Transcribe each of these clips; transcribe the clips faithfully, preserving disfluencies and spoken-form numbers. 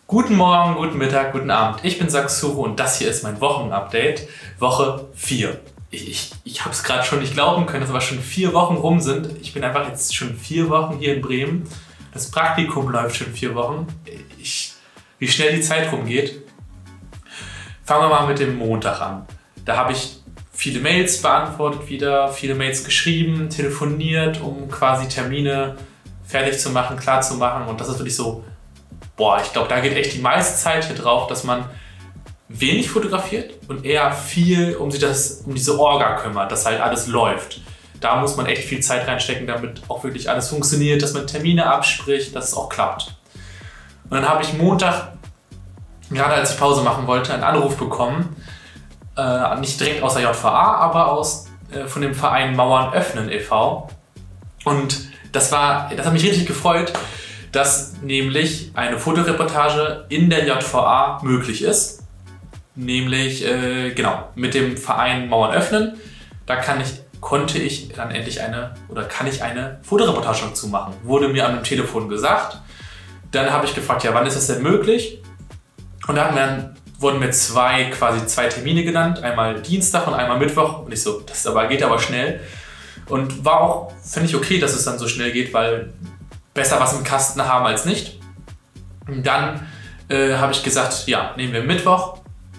Guten Morgen, guten Mittag, guten Abend. Ich bin Saxuro und das hier ist mein Wochenupdate, Woche vier. Ich, ich, ich habe es gerade schon nicht glauben können, dass aber schon vier Wochen rum sind. Ich bin einfach jetzt schon vier Wochen hier in Bremen. Das Praktikum läuft schon vier Wochen. Ich, wie schnell die Zeit rumgeht. Fangen wir mal mit dem Montag an. Da habe ich viele Mails beantwortet wieder, viele Mails geschrieben, telefoniert, um quasi Termine fertig zu machen, klar zu machen. Und das ist wirklich so, boah, ich glaube, da geht echt die meiste Zeit hier drauf, dass man wenig fotografiert und eher viel um sich das, um diese Orga kümmert, dass halt alles läuft. Da muss man echt viel Zeit reinstecken, damit auch wirklich alles funktioniert, dass man Termine abspricht, dass es auch klappt. Und dann habe ich Montag, gerade als ich Pause machen wollte, einen Anruf bekommen, äh, nicht direkt aus der J V A, aber aus, äh, von dem Verein Mauern öffnen e V Und das, war, das hat mich richtig gefreut, dass nämlich eine Fotoreportage in der J V A möglich ist. Nämlich, äh, genau, mit dem Verein Mauern öffnen. Da kann ich, konnte ich dann endlich eine, oder kann ich eine Fotoreportage dazu machen. Wurde mir an dem Telefon gesagt. Dann habe ich gefragt, ja, wann ist das denn möglich? Und da hatten wir dann, wurden mir zwei, quasi zwei Termine genannt. Einmal Dienstag und einmal Mittwoch. Und ich so, das aber, geht aber schnell. Und war auch, finde ich, okay, dass es dann so schnell geht, weil besser was im Kasten haben als nicht. Und dann äh, habe ich gesagt, ja, nehmen wir Mittwoch.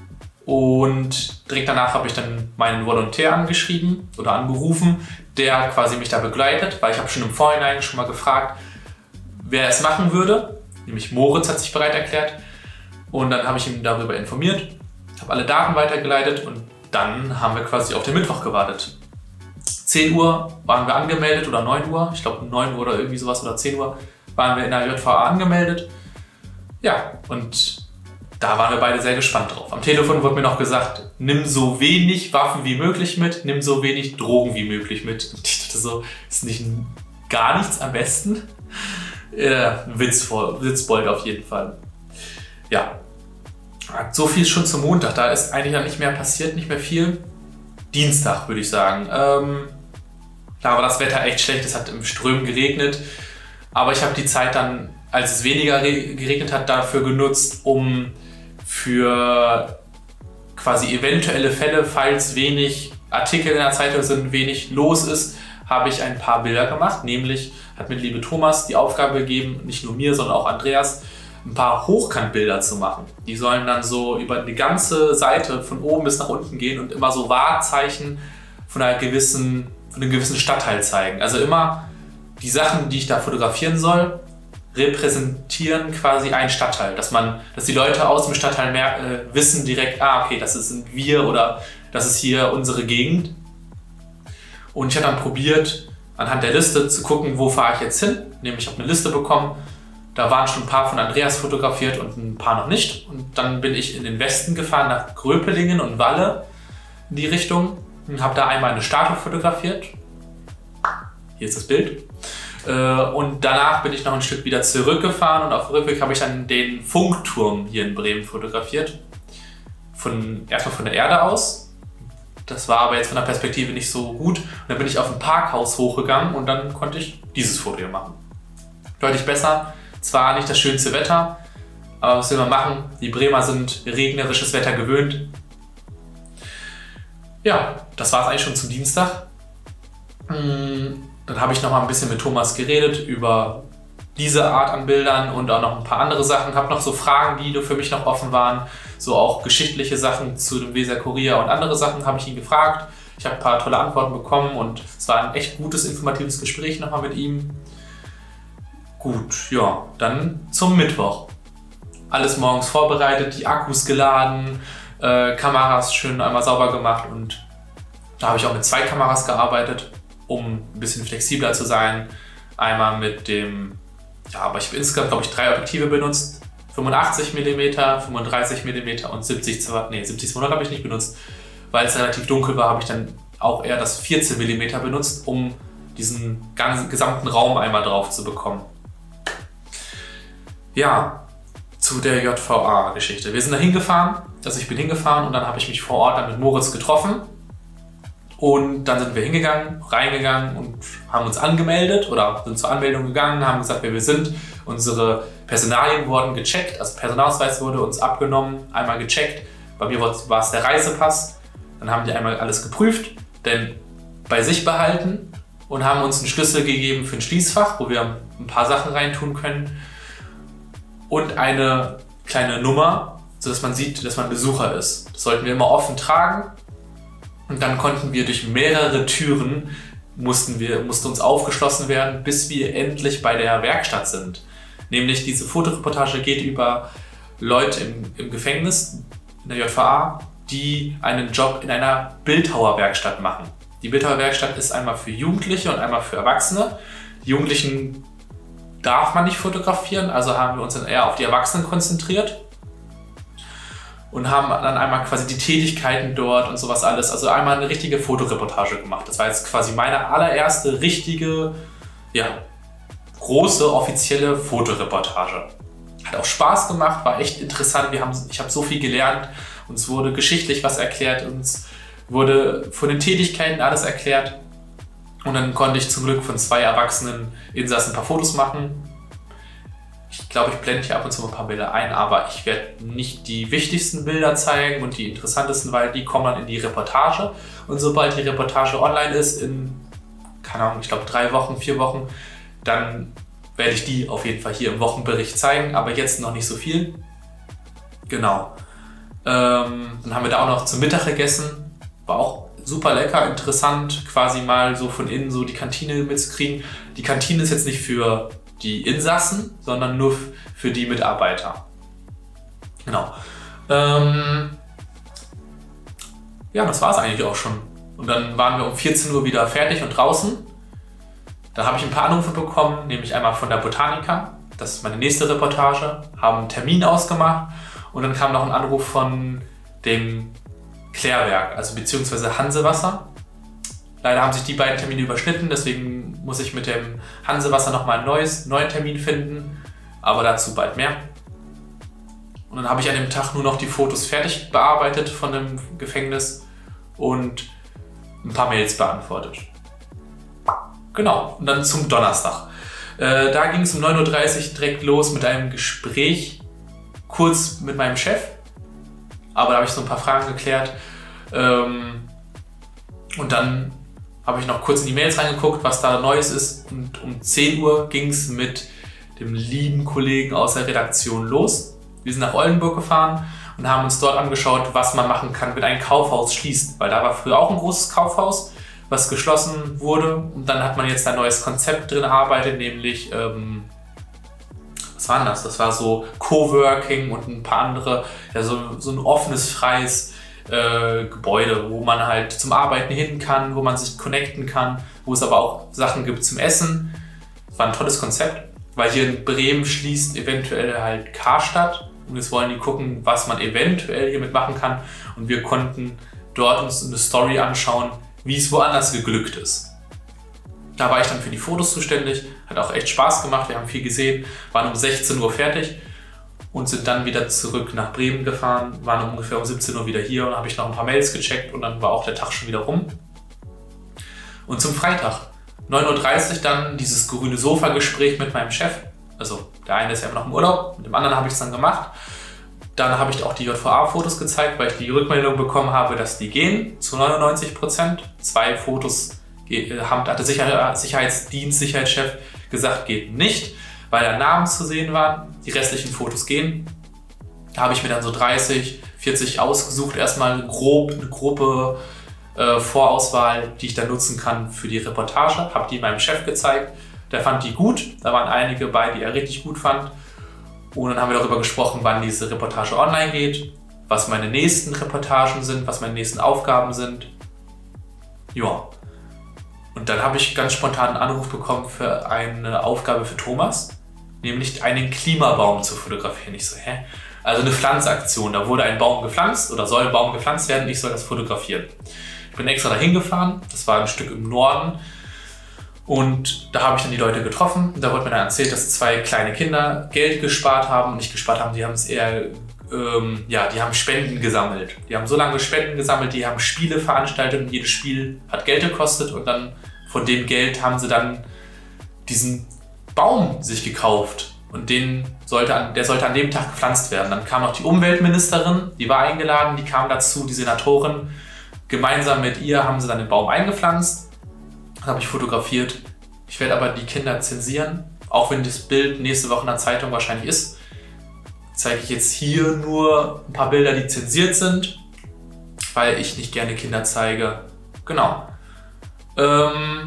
Und direkt danach habe ich dann meinen Volontär angeschrieben oder angerufen, der quasi mich da begleitet, weil ich habe schon im Vorhinein schon mal gefragt, wer es machen würde. Nämlich Moritz hat sich bereit erklärt. Und dann habe ich ihn darüber informiert, habe alle Daten weitergeleitet und dann haben wir quasi auf den Mittwoch gewartet. zehn Uhr waren wir angemeldet oder neun Uhr, ich glaube neun Uhr oder irgendwie sowas oder zehn Uhr waren wir in der J V A angemeldet. Ja, und da waren wir beide sehr gespannt drauf. Am Telefon wurde mir noch gesagt, nimm so wenig Waffen wie möglich mit, nimm so wenig Drogen wie möglich mit. Und ich dachte so, ist nicht gar nichts am besten? Äh, Witzvoll, Witzbold auf jeden Fall. Ja, so viel schon zum Montag. Da ist eigentlich noch nicht mehr passiert, nicht mehr viel. Dienstag würde ich sagen. Ähm, da war das Wetter echt schlecht, es hat im Strömen geregnet. Aber ich habe die Zeit dann, als es weniger geregnet hat, dafür genutzt, um für quasi eventuelle Fälle, falls wenig Artikel in der Zeitung sind, wenig los ist, habe ich ein paar Bilder gemacht. Nämlich hat mir liebe Thomas die Aufgabe gegeben, nicht nur mir, sondern auch Andreas, ein paar Hochkantbilder zu machen. Die sollen dann so über die ganze Seite von oben bis nach unten gehen und immer so Wahrzeichen von, einer gewissen, von einem gewissen Stadtteil zeigen. Also immer die Sachen, die ich da fotografieren soll, repräsentieren quasi einen Stadtteil. Dass, man, dass die Leute aus dem Stadtteil mehr, äh, wissen direkt, ah okay, das sind wir oder das ist hier unsere Gegend. Und ich habe dann probiert, anhand der Liste zu gucken, wo fahre ich jetzt hin. Nämlich ich habe eine Liste bekommen. Da waren schon ein paar von Andreas fotografiert und ein paar noch nicht. Und dann bin ich in den Westen gefahren, nach Gröpelingen und Walle in die Richtung. Und habe da einmal eine Statue fotografiert. Hier ist das Bild. Und danach bin ich noch ein Stück wieder zurückgefahren und auf dem Rückweg habe ich dann den Funkturm hier in Bremen fotografiert. Von, erstmal von der Erde aus. Das war aber jetzt von der Perspektive nicht so gut. Und dann bin ich auf ein Parkhaus hochgegangen und dann konnte ich dieses Foto hier machen. Deutlich besser. Zwar nicht das schönste Wetter, aber was will man machen? Die Bremer sind regnerisches Wetter gewöhnt. Ja, das war es eigentlich schon zum Dienstag. Dann habe ich noch mal ein bisschen mit Thomas geredet über diese Art an Bildern und auch noch ein paar andere Sachen. Habe noch so Fragen, die für mich noch offen waren. So auch geschichtliche Sachen zu dem Weser-Kurier und andere Sachen habe ich ihn gefragt. Ich habe ein paar tolle Antworten bekommen und es war ein echt gutes, informatives Gespräch nochmal mit ihm. Gut, ja, dann zum Mittwoch. Alles morgens vorbereitet, die Akkus geladen, äh, Kameras schön einmal sauber gemacht und da habe ich auch mit zwei Kameras gearbeitet, um ein bisschen flexibler zu sein. Einmal mit dem, ja, aber ich habe insgesamt, glaube ich, drei Objektive benutzt. fünfundachtzig Millimeter, fünfunddreißig Millimeter und siebzig, nee, siebzig zweihundert habe ich nicht benutzt. Weil es relativ dunkel war, habe ich dann auch eher das vierzehn Millimeter benutzt, um diesen ganzen gesamten Raum einmal drauf zu bekommen. Ja, zu der J V A-Geschichte. Wir sind da hingefahren, also ich bin hingefahren und dann habe ich mich vor Ort dann mit Moritz getroffen. Und dann sind wir hingegangen, reingegangen und haben uns angemeldet oder sind zur Anmeldung gegangen, haben gesagt, wer wir sind. Unsere Personalien wurden gecheckt, also Personalausweis wurde uns abgenommen, einmal gecheckt. Bei mir war es der Reisepass. Dann haben die einmal alles geprüft, denn bei sich behalten und haben uns einen Schlüssel gegeben für ein Schließfach, wo wir ein paar Sachen reintun können und eine kleine Nummer, sodass man sieht, dass man Besucher ist. Das sollten wir immer offen tragen. Und dann konnten wir durch mehrere Türen, mussten wir, musste uns aufgeschlossen werden, bis wir endlich bei der Werkstatt sind. Nämlich diese Fotoreportage geht über Leute im, im Gefängnis, in der J V A, die einen Job in einer Bildhauerwerkstatt machen. Die Bildhauerwerkstatt ist einmal für Jugendliche und einmal für Erwachsene. Die Jugendlichen darf man nicht fotografieren, also haben wir uns dann eher auf die Erwachsenen konzentriert. Und haben dann einmal quasi die Tätigkeiten dort und sowas alles, also einmal eine richtige Fotoreportage gemacht. Das war jetzt quasi meine allererste richtige, ja, große offizielle Fotoreportage. Hat auch Spaß gemacht, war echt interessant. Wir haben, ich habe so viel gelernt, uns wurde geschichtlich was erklärt, uns wurde von den Tätigkeiten alles erklärt. Und dann konnte ich zum Glück von zwei erwachsenen Insassen ein paar Fotos machen. Ich glaube, ich blende hier ab und zu ein paar Bilder ein, aber ich werde nicht die wichtigsten Bilder zeigen und die interessantesten, weil die kommen dann in die Reportage. Und sobald die Reportage online ist, in, keine Ahnung, ich glaube drei Wochen, vier Wochen, dann werde ich die auf jeden Fall hier im Wochenbericht zeigen, aber jetzt noch nicht so viel. Genau. Ähm, dann haben wir da auch noch zum Mittag gegessen. War auch super lecker, interessant, quasi mal so von innen so die Kantine mitzukriegen. Die Kantine ist jetzt nicht für die Insassen, sondern nur für die Mitarbeiter. Genau. Ähm ja, das war es eigentlich auch schon. Und dann waren wir um vierzehn Uhr wieder fertig und draußen. Da habe ich ein paar Anrufe bekommen, nämlich einmal von der Botanica, das ist meine nächste Reportage, haben einen Termin ausgemacht und dann kam noch ein Anruf von dem Klärwerk, also beziehungsweise Hansewasser. Leider haben sich die beiden Termine überschnitten, deswegen muss ich mit dem Hansewasser nochmal einen neues, neuen Termin finden, aber dazu bald mehr. Und dann habe ich an dem Tag nur noch die Fotos fertig bearbeitet von dem Gefängnis und ein paar Mails beantwortet. Genau, und dann zum Donnerstag. Äh, da ging es um neun Uhr dreißig direkt los mit einem Gespräch, kurz mit meinem Chef, aber da habe ich so ein paar Fragen geklärt. Ähm, und dann habe ich noch kurz in die Mails reingeguckt, was da Neues ist. Und um zehn Uhr ging es mit dem lieben Kollegen aus der Redaktion los. Wir sind nach Oldenburg gefahren und haben uns dort angeschaut, was man machen kann, wenn ein Kaufhaus schließt. Weil da war früher auch ein großes Kaufhaus, was geschlossen wurde. Und dann hat man jetzt ein neues Konzept drin erarbeitet, nämlich, ähm, was war denn das? Das war so Coworking und ein paar andere, ja, so, so ein offenes, freies Äh, Gebäude, wo man halt zum Arbeiten hin kann, wo man sich connecten kann, wo es aber auch Sachen gibt zum Essen. Das war ein tolles Konzept, weil hier in Bremen schließt eventuell halt Karstadt und jetzt wollen die gucken, was man eventuell hiermit machen kann und wir konnten dort uns eine Story anschauen, wie es woanders geglückt ist. Da war ich dann für die Fotos zuständig, hat auch echt Spaß gemacht, wir haben viel gesehen, waren um sechzehn Uhr fertig und sind dann wieder zurück nach Bremen gefahren, waren ungefähr um siebzehn Uhr wieder hier und habe ich noch ein paar Mails gecheckt und dann war auch der Tag schon wieder rum. Und zum Freitag, neun Uhr dreißig dann dieses grüne Sofa-Gespräch mit meinem Chef. Also der eine ist ja immer noch im Urlaub, mit dem anderen habe ich es dann gemacht. Dann habe ich auch die J V A-Fotos gezeigt, weil ich die Rückmeldung bekommen habe, dass die gehen zu neunundneunzig Prozent. Zwei Fotos haben, hat der Sicherheitsdienst, Sicherheitschef gesagt, geht nicht, weil da Namen zu sehen waren. Die restlichen Fotos gehen. Da habe ich mir dann so dreißig, vierzig ausgesucht, erstmal grob eine grobe äh, Vorauswahl, die ich dann nutzen kann für die Reportage. Habe die meinem Chef gezeigt, der fand die gut. Da waren einige bei, die er richtig gut fand. Und dann haben wir darüber gesprochen, wann diese Reportage online geht, was meine nächsten Reportagen sind, was meine nächsten Aufgaben sind. Ja. Und dann habe ich ganz spontan einen Anruf bekommen für eine Aufgabe für Thomas, nämlich einen Klimabaum zu fotografieren. Ich so, hä? Also eine Pflanzaktion. Da wurde ein Baum gepflanzt oder soll ein Baum gepflanzt werden, ich soll das fotografieren. Ich bin extra dahin gefahren, das war ein Stück im Norden. Und da habe ich dann die Leute getroffen. Da wurde mir dann erzählt, dass zwei kleine Kinder Geld gespart haben und nicht gespart haben, die haben es eher ähm, ja, die haben Spenden gesammelt. Die haben so lange Spenden gesammelt, die haben Spiele veranstaltet und jedes Spiel hat Geld gekostet und dann von dem Geld haben sie dann diesen Baum sich gekauft und den sollte an, der sollte an dem Tag gepflanzt werden. Dann kam noch die Umweltministerin, die war eingeladen, die kam dazu, die Senatorin. Gemeinsam mit ihr haben sie dann den Baum eingepflanzt. Das habe ich fotografiert. Ich werde aber die Kinder zensieren, auch wenn das Bild nächste Woche in der Zeitung wahrscheinlich ist. Zeige ich jetzt hier nur ein paar Bilder, die zensiert sind, weil ich nicht gerne Kinder zeige. Genau. Ähm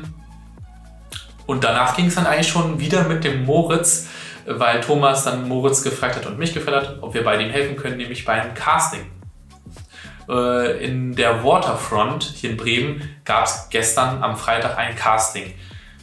und danach ging es dann eigentlich schon wieder mit dem Moritz, weil Thomas dann Moritz gefragt hat und mich gefragt hat, ob wir beide ihm helfen können, nämlich bei einem Casting. Äh, in der Waterfront hier in Bremen gab es gestern am Freitag ein Casting,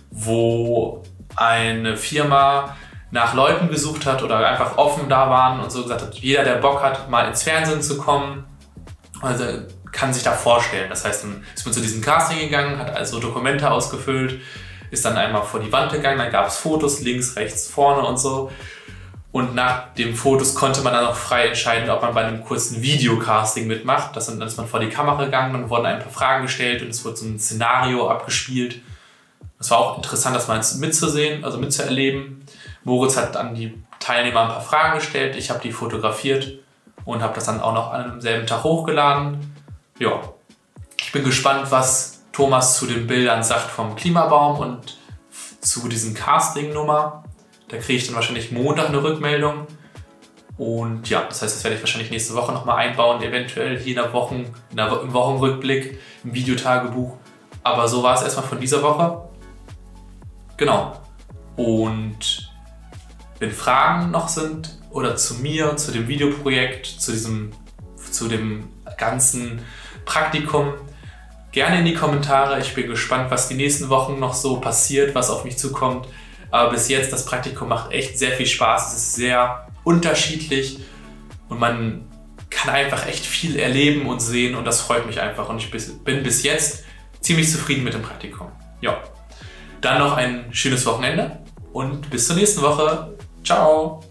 wo eine Firma nach Leuten gesucht hat oder einfach offen da waren und so gesagt hat, jeder, der Bock hat, mal ins Fernsehen zu kommen, also kann sich da vorstellen. Das heißt, dann ist man zu diesem Casting gegangen, hat also Dokumente ausgefüllt, ist dann einmal vor die Wand gegangen, dann gab es Fotos links, rechts, vorne und so. Und nach den Fotos konnte man dann auch frei entscheiden, ob man bei einem kurzen Videocasting mitmacht. Das, dann ist man vor die Kamera gegangen, dann wurden ein paar Fragen gestellt und es wurde so ein Szenario abgespielt. Es war auch interessant, das mal mitzusehen, also mitzuerleben. Moritz hat an die Teilnehmer ein paar Fragen gestellt, ich habe die fotografiert und habe das dann auch noch an demselben Tag hochgeladen. Ja, ich bin gespannt, was Thomas zu den Bildern sagt vom Klimabaum und zu diesem Casting-Nummer. Da kriege ich dann wahrscheinlich Montag eine Rückmeldung. Und ja, das heißt, das werde ich wahrscheinlich nächste Woche nochmal einbauen, eventuell hier in der Wochen, in der, im Wochenrückblick, im Videotagebuch. Aber so war es erstmal von dieser Woche. Genau. Und wenn Fragen noch sind oder zu mir, zu dem Videoprojekt, zu diesem, zu dem ganzen Praktikum, gerne in die Kommentare. Ich bin gespannt, was die nächsten Wochen noch so passiert, was auf mich zukommt. Aber bis jetzt, das Praktikum macht echt sehr viel Spaß. Es ist sehr unterschiedlich und man kann einfach echt viel erleben und sehen und das freut mich einfach. Und ich bin bis jetzt ziemlich zufrieden mit dem Praktikum. Ja, dann noch ein schönes Wochenende und bis zur nächsten Woche. Ciao!